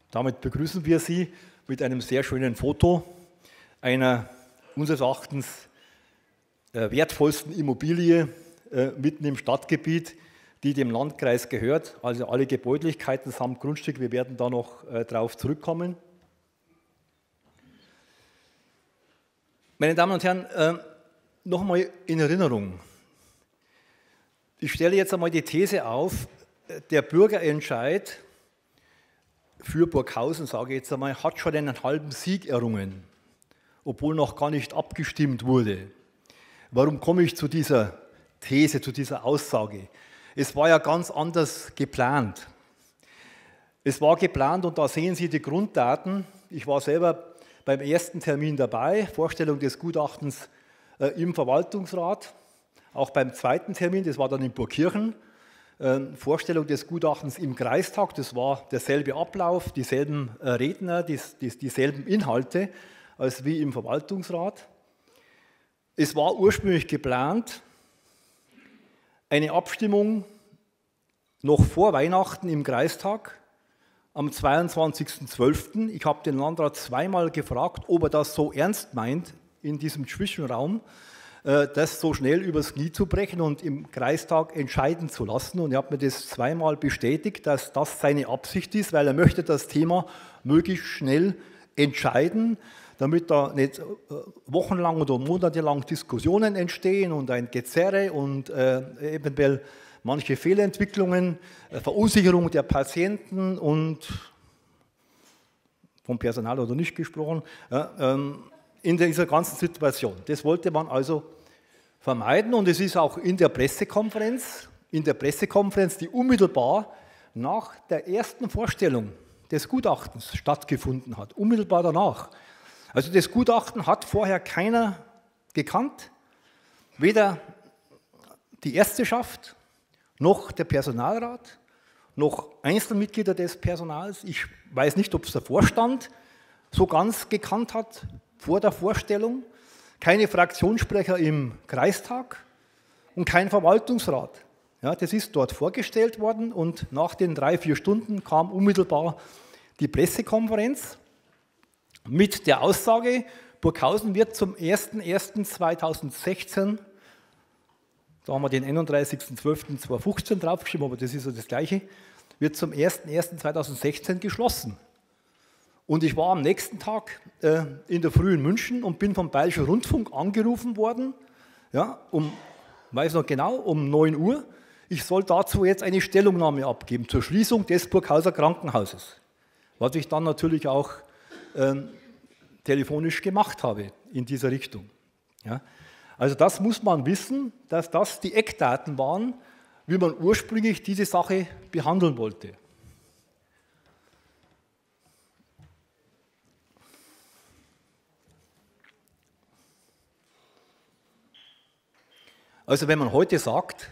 Damit begrüßen wir Sie mit einem sehr schönen Foto einer unseres Erachtens wertvollsten Immobilie mitten im Stadtgebiet, die dem Landkreis gehört. Also alle Gebäudlichkeiten samt Grundstück, wir werden da noch drauf zurückkommen. Meine Damen und Herren, noch einmal in Erinnerung. Ich stelle jetzt einmal die These auf, der Bürgerentscheid für Burghausen, sage ich jetzt einmal, hat schon einen halben Sieg errungen, obwohl noch gar nicht abgestimmt wurde. Warum komme ich zu dieser These, zu dieser Aussage? Es war ja ganz anders geplant. Es war geplant, und da sehen Sie die Grunddaten. Ich war selber beim ersten Termin dabei, Vorstellung des Gutachtens im Verwaltungsrat. Auch beim zweiten Termin, das war dann in Burgkirchen, Vorstellung des Gutachtens im Kreistag, das war derselbe Ablauf, dieselben Redner, dieselben Inhalte als wie im Verwaltungsrat. Es war ursprünglich geplant, eine Abstimmung noch vor Weihnachten im Kreistag am 22.12. Ich habe den Landrat zweimal gefragt, ob er das so ernst meint, in diesem Zwischenraum, das so schnell übers Knie zu brechen und im Kreistag entscheiden zu lassen. Und er hat mir das zweimal bestätigt, dass das seine Absicht ist, weil er möchte das Thema möglichst schnell entscheiden, damit da nicht wochenlang oder monatelang Diskussionen entstehen und ein Gezerre und eventuell manche Fehlentwicklungen, Verunsicherung der Patienten und vom Personal oder nicht gesprochen, in dieser ganzen Situation. Das wollte man also vermeiden, und es ist auch in der Pressekonferenz, die unmittelbar nach der ersten Vorstellung des Gutachtens stattgefunden hat, unmittelbar danach. Also das Gutachten hat vorher keiner gekannt, weder die Ärzteschaft, noch der Personalrat, noch Einzelmitglieder des Personals. Ich weiß nicht, ob es der Vorstand so ganz gekannt hat vor der Vorstellung, keine Fraktionssprecher im Kreistag und kein Verwaltungsrat. Ja, das ist dort vorgestellt worden, und nach den 3-4 Stunden kam unmittelbar die Pressekonferenz mit der Aussage, Burghausen wird zum 01.01.2016, da haben wir den 31.12.2015 draufgeschrieben, aber das ist ja das Gleiche, wird zum 01.01.2016 geschlossen. Und ich war am nächsten Tag in der Früh in München und bin vom Bayerischen Rundfunk angerufen worden, ja, weiß noch genau, um 9 Uhr. Ich soll dazu jetzt eine Stellungnahme abgeben zur Schließung des Burghauser Krankenhauses, was ich dann natürlich auch telefonisch gemacht habe in dieser Richtung. Ja. Also das muss man wissen, dass das die Eckdaten waren, wie man ursprünglich diese Sache behandeln wollte. Also wenn man heute sagt,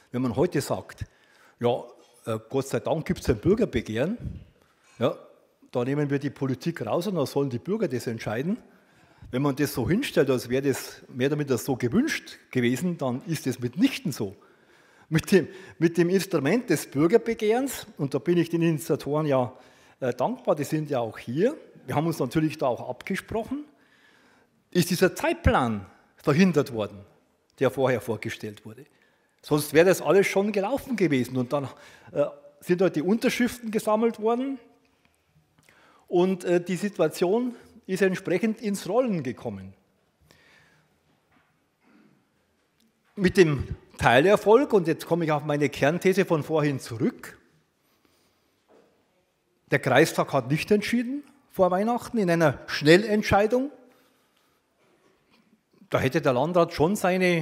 ja, Gott sei Dank gibt es ein Bürgerbegehren, ja, da nehmen wir die Politik raus und da sollen die Bürger das entscheiden. Wenn man das so hinstellt, als wäre das mehr oder weniger so gewünscht gewesen, dann ist das mitnichten so. Mit dem Instrument des Bürgerbegehrens, und da bin ich den Initiatoren ja dankbar, die sind ja auch hier, wir haben uns natürlich da auch abgesprochen, ist dieser Zeitplan verhindert worden, der vorher vorgestellt wurde. Sonst wäre das alles schon gelaufen gewesen, und dann sind halt die Unterschriften gesammelt worden und die Situation ist entsprechend ins Rollen gekommen. Mit dem Teilerfolg, und jetzt komme ich auf meine Kernthese von vorhin zurück, der Kreistag hat nicht entschieden vor Weihnachten in einer Schnellentscheidung. Da hätte der Landrat schon seine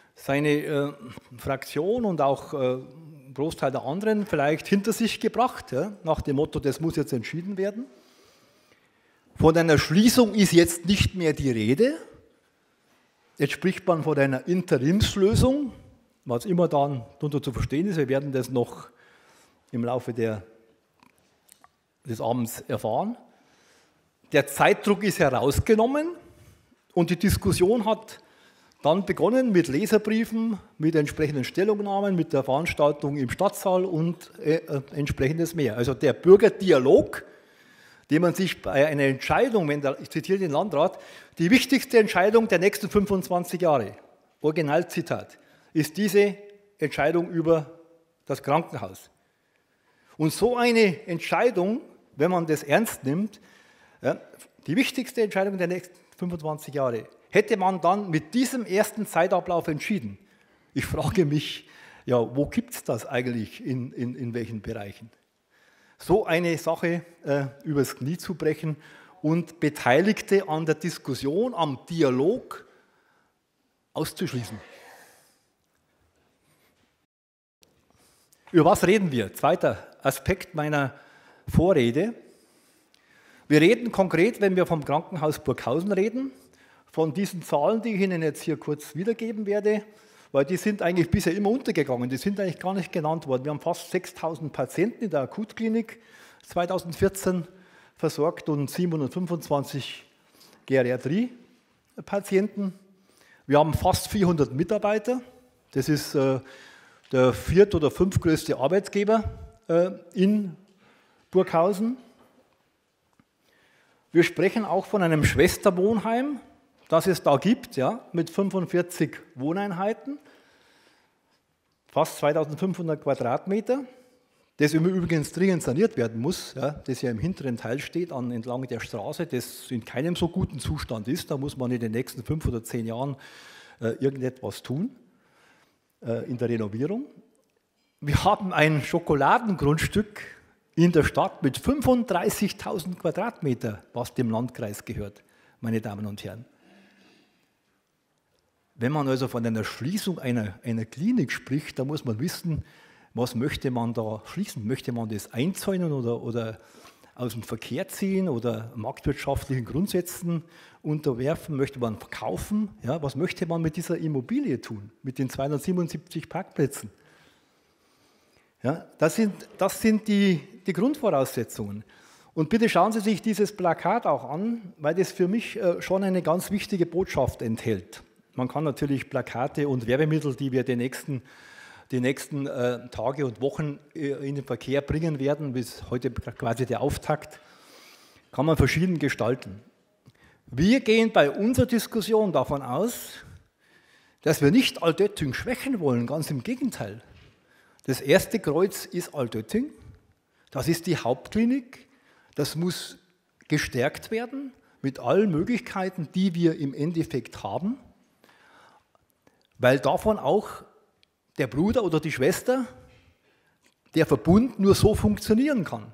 Fraktion und auch einen Großteil der anderen vielleicht hinter sich gebracht, ja, nach dem Motto, das muss jetzt entschieden werden. Von einer Schließung ist jetzt nicht mehr die Rede. Jetzt spricht man von einer Interimslösung, was immer dann darunter zu verstehen ist. Wir werden das noch im Laufe des Abends erfahren. Der Zeitdruck ist herausgenommen und die Diskussion hat dann begonnen mit Leserbriefen, mit entsprechenden Stellungnahmen, mit der Veranstaltung im Stadtsaal und entsprechendes mehr. Also der Bürgerdialog den man sich bei einer Entscheidung, ich zitiere den Landrat, die wichtigste Entscheidung der nächsten 25 Jahre, Originalzitat, ist diese Entscheidung über das Krankenhaus. Und so eine Entscheidung, wenn man das ernst nimmt, ja, die wichtigste Entscheidung der nächsten 25 Jahre, hätte man dann mit diesem ersten Zeitablauf entschieden. Ich frage mich, ja, wo gibt es das eigentlich, in welchen Bereichen? So eine Sache übers Knie zu brechen und Beteiligte an der Diskussion, am Dialog auszuschließen. Über was reden wir? Zweiter Aspekt meiner Vorrede. Wir reden konkret, wenn wir vom Krankenhaus Burghausen reden, von diesen Zahlen, die ich Ihnen jetzt hier kurz wiedergeben werde, weil die sind eigentlich bisher immer untergegangen, die sind eigentlich gar nicht genannt worden. Wir haben fast 6.000 Patienten in der Akutklinik 2014 versorgt und 725 Geriatrie-Patienten. Wir haben fast 400 Mitarbeiter, das ist der viert- oder fünftgrößte Arbeitgeber in Burghausen. Wir sprechen auch von einem Schwesterwohnheim, das es da gibt, ja, mit 45 Wohneinheiten, fast 2500 Quadratmeter, das übrigens dringend saniert werden muss, ja, das ja im hinteren Teil steht, entlang der Straße, das in keinem so guten Zustand ist. Da muss man in den nächsten 5 oder 10 Jahren irgendetwas tun in der Renovierung. Wir haben ein Schokoladengrundstück in der Stadt mit 35.000 Quadratmeter, was dem Landkreis gehört, meine Damen und Herren. Wenn man also von einer Schließung einer Klinik spricht, da muss man wissen, was möchte man da schließen? Möchte man das einzäunen oder aus dem Verkehr ziehen oder marktwirtschaftlichen Grundsätzen unterwerfen? Möchte man verkaufen? Ja, was möchte man mit dieser Immobilie tun, mit den 277 Parkplätzen? Ja, das sind die Grundvoraussetzungen. Und bitte schauen Sie sich dieses Plakat auch an, weil das für mich schon eine ganz wichtige Botschaft enthält. Man kann natürlich Plakate und Werbemittel, die wir die nächsten Tage und Wochen in den Verkehr bringen werden, bis heute quasi der Auftakt, kann man verschieden gestalten. Wir gehen bei unserer Diskussion davon aus, dass wir nicht Altötting schwächen wollen, ganz im Gegenteil. Das erste Kreuz ist Altötting, das ist die Hauptklinik, das muss gestärkt werden mit allen Möglichkeiten, die wir im Endeffekt haben, weil davon auch der Bruder oder die Schwester, der Verbund nur so funktionieren kann.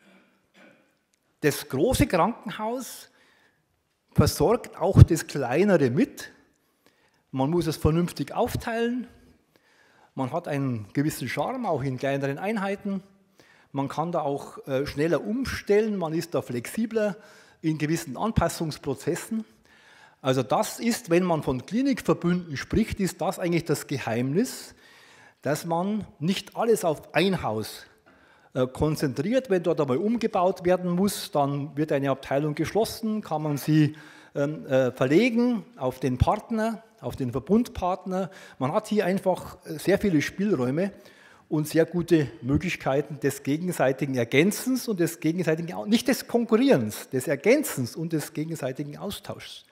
Das große Krankenhaus versorgt auch das kleinere mit. Man muss es vernünftig aufteilen. Man hat einen gewissen Charme, auch in kleineren Einheiten. Man kann da auch schneller umstellen, man ist da flexibler in gewissen Anpassungsprozessen. Also das ist, wenn man von Klinikverbünden spricht, ist das eigentlich das Geheimnis, dass man nicht alles auf ein Haus konzentriert. Wenn dort einmal umgebaut werden muss, dann wird eine Abteilung geschlossen, kann man sie verlegen auf den Partner, auf den Verbundpartner. Man hat hier einfach sehr viele Spielräume und sehr gute Möglichkeiten des gegenseitigen Ergänzens und des gegenseitigen, nicht des Konkurrierens, des Ergänzens und des gegenseitigen Austauschs.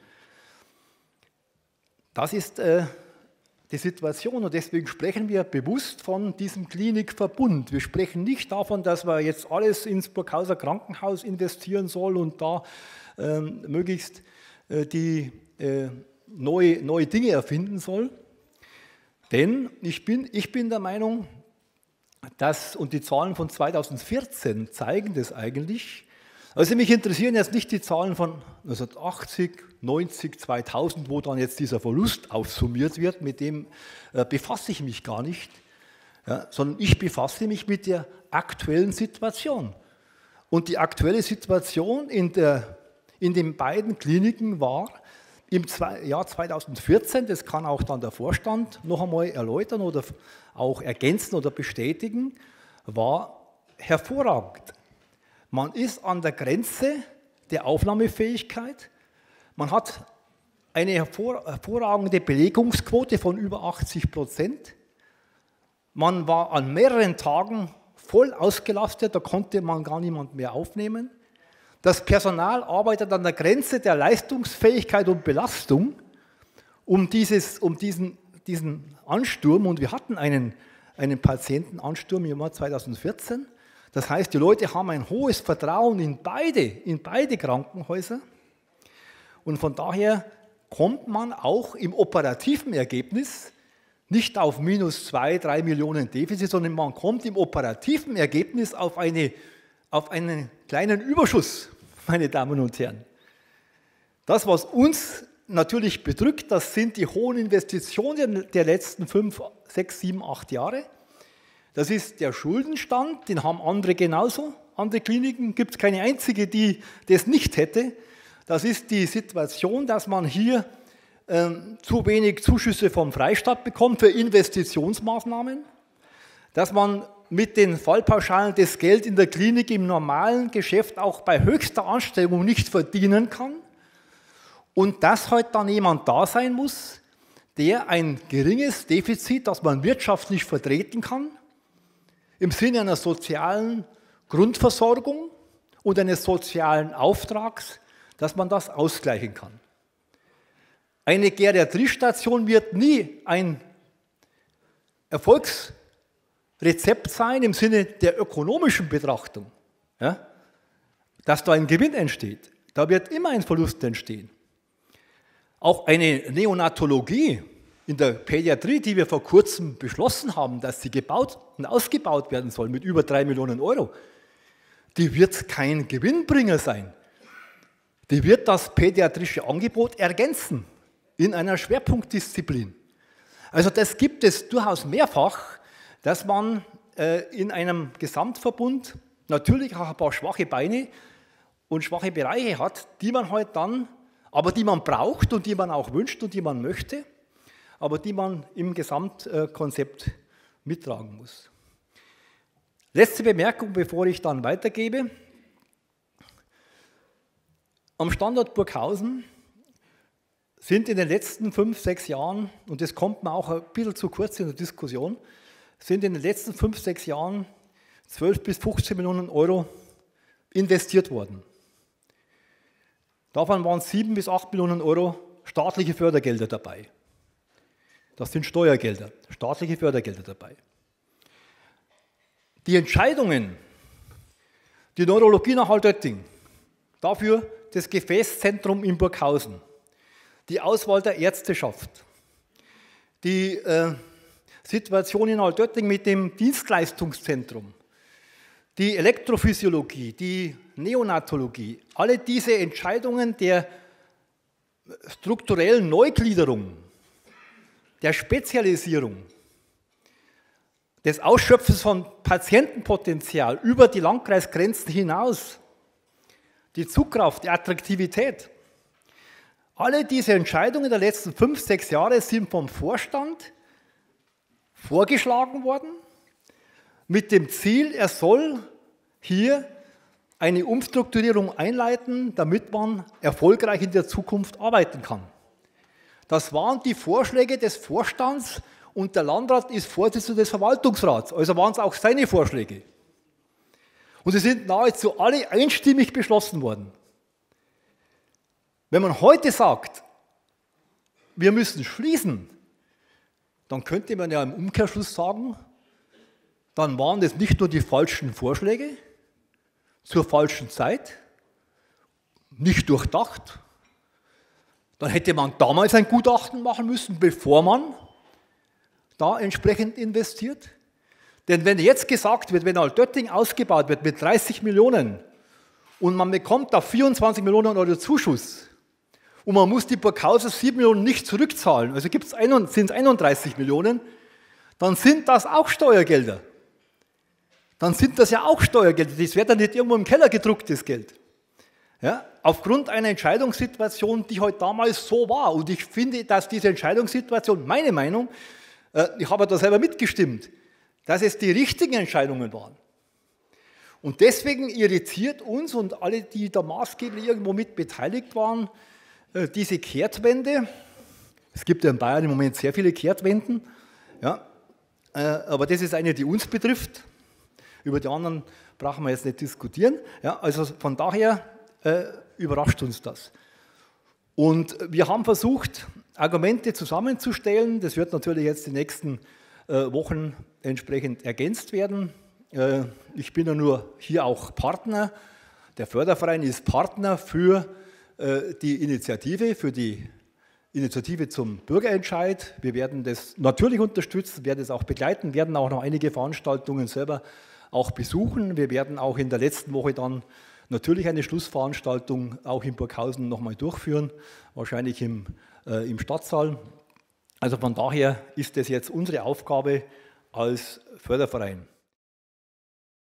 Das ist die Situation und deswegen sprechen wir bewusst von diesem Klinikverbund. Wir sprechen nicht davon, dass man jetzt alles ins Burghauser Krankenhaus investieren soll und da möglichst die neue Dinge erfinden soll. Denn ich bin der Meinung, dass, und die Zahlen von 2014 zeigen das eigentlich, also mich interessieren jetzt nicht die Zahlen von 1980, 90, 2000, wo dann jetzt dieser Verlust aufsummiert wird, mit dem befasse ich mich gar nicht, ja, sondern ich befasse mich mit der aktuellen Situation. Und die aktuelle Situation in den beiden Kliniken war im Jahr 2014, das kann auch dann der Vorstand noch einmal erläutern oder auch ergänzen oder bestätigen, war hervorragend. Man ist an der Grenze der Aufnahmefähigkeit. Man hat eine hervorragende Belegungsquote von über 80%. Man war an mehreren Tagen voll ausgelastet, da konnte man gar niemand mehr aufnehmen. Das Personal arbeitet an der Grenze der Leistungsfähigkeit und Belastung, um diesen Ansturm, und wir hatten einen Patientenansturm im Jahr 2014. Das heißt, die Leute haben ein hohes Vertrauen in beide Krankenhäuser. Und von daher kommt man auch im operativen Ergebnis nicht auf minus 2, 3 Millionen Defizit, sondern man kommt im operativen Ergebnis auf einen kleinen Überschuss, meine Damen und Herren. Das, was uns natürlich bedrückt, das sind die hohen Investitionen der letzten 5, 6, 7, 8 Jahre. Das ist der Schuldenstand, den haben andere genauso. Andere Kliniken gibt es keine einzige, die das nicht hätte. Das ist die Situation, dass man hier zu wenig Zuschüsse vom Freistaat bekommt für Investitionsmaßnahmen, dass man mit den Fallpauschalen das Geld in der Klinik im normalen Geschäft auch bei höchster Anstrengung nicht verdienen kann und dass halt dann jemand da sein muss, der ein geringes Defizit, das man wirtschaftlich vertreten kann, im Sinne einer sozialen Grundversorgung und eines sozialen Auftrags, dass man das ausgleichen kann. Eine Geriatriestation wird nie ein Erfolgsrezept sein im Sinne der ökonomischen Betrachtung, ja, dass da ein Gewinn entsteht. Da wird immer ein Verlust entstehen. Auch eine Neonatologie in der Pädiatrie, die wir vor kurzem beschlossen haben, dass sie gebaut und ausgebaut werden soll mit über 3 Millionen Euro, die wird kein Gewinnbringer sein. Die wird das pädiatrische Angebot ergänzen in einer Schwerpunktdisziplin. Also das gibt es durchaus mehrfach, dass man in einem Gesamtverbund natürlich auch ein paar schwache Beine und schwache Bereiche hat, die man halt dann, aber die man braucht und die man auch wünscht und die man möchte, aber die man im Gesamtkonzept mittragen muss. Letzte Bemerkung, bevor ich dann weitergebe. Am Standort Burghausen sind in den letzten 5, 6 Jahren, und das kommt mir auch ein bisschen zu kurz in der Diskussion, sind in den letzten 5, 6 Jahren 12 bis 15 Millionen Euro investiert worden. Davon waren 7 bis 8 Millionen Euro staatliche Fördergelder dabei. Das sind Steuergelder, staatliche Fördergelder dabei. Die Entscheidungen, die Neurologie nach Altötting, dafür das Gefäßzentrum in Burghausen, die Auswahl der Ärzteschaft, die Situation in Altötting mit dem Dienstleistungszentrum, die Elektrophysiologie, die Neonatologie, alle diese Entscheidungen der strukturellen Neugliederung, der Spezialisierung, des Ausschöpfens von Patientenpotenzial über die Landkreisgrenzen hinaus, die Zugkraft, die Attraktivität. Alle diese Entscheidungen der letzten 5, 6 Jahre sind vom Vorstand vorgeschlagen worden, mit dem Ziel, er soll hier eine Umstrukturierung einleiten, damit man erfolgreich in der Zukunft arbeiten kann. Das waren die Vorschläge des Vorstands und der Landrat ist Vorsitzender des Verwaltungsrats, also waren es auch seine Vorschläge. Und sie sind nahezu alle einstimmig beschlossen worden. Wenn man heute sagt, wir müssen schließen, dann könnte man ja im Umkehrschluss sagen, dann waren das nicht nur die falschen Vorschläge zur falschen Zeit, nicht durchdacht, dann hätte man damals ein Gutachten machen müssen, bevor man da entsprechend investiert. Denn wenn jetzt gesagt wird, wenn Altötting ausgebaut wird mit 30 Millionen und man bekommt da 24 Millionen Euro Zuschuss und man muss die Burghauser 7 Millionen nicht zurückzahlen, also sind es 31 Millionen, dann sind das auch Steuergelder. Dann sind das ja auch Steuergelder. Das wird dann nicht irgendwo im Keller gedruckt, das Geld. Ja, aufgrund einer Entscheidungssituation, die halt damals so war. Und ich finde, dass diese Entscheidungssituation, meine Meinung, ich habe da selber mitgestimmt, dass es die richtigen Entscheidungen waren. Und deswegen irritiert uns und alle, die da maßgeblich irgendwo mit beteiligt waren, diese Kehrtwende. Es gibt ja in Bayern im Moment sehr viele Kehrtwenden, ja, aber das ist eine, die uns betrifft. Über die anderen brauchen wir jetzt nicht diskutieren. Ja, also von daher überrascht uns das. Und wir haben versucht, Argumente zusammenzustellen. Das wird natürlich jetzt die nächsten Wochen entsprechend ergänzt werden. Ich bin ja nur hier auch Partner. Der Förderverein ist Partner für die Initiative zum Bürgerentscheid. Wir werden das natürlich unterstützen, werden es auch begleiten, werden auch noch einige Veranstaltungen selber auch besuchen. Wir werden auch in der letzten Woche dann natürlich eine Schlussveranstaltung auch in Burghausen nochmal durchführen, wahrscheinlich im Stadtsaal. Also von daher ist das jetzt unsere Aufgabe als Förderverein.